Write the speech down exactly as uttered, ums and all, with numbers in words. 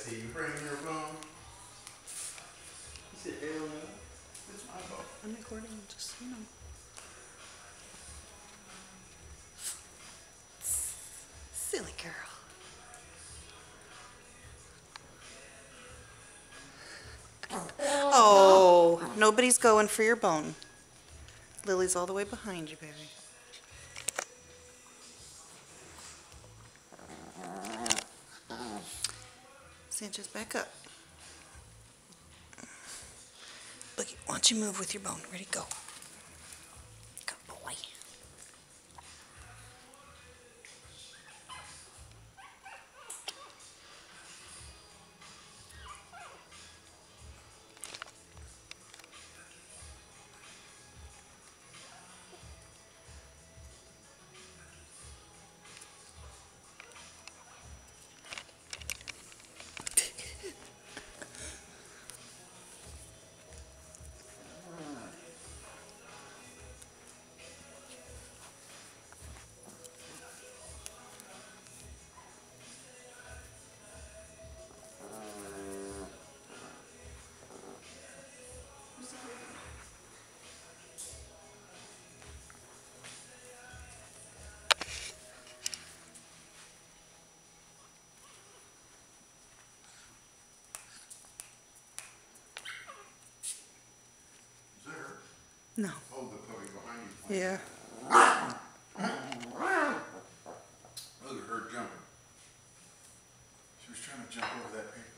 Jesse, you bring your phone? He said, hell no. It's my phone. I'm recording, just, you know. Silly girl. Oh, nobody's going for your bone. Lily's all the way behind you, baby. Sanchez, back up. Look, why don't you move with your bone? Ready, go. Good boy. No. Oh, the puppy behind you. Yeah. Look at her jumping. She was trying to jump over that picture.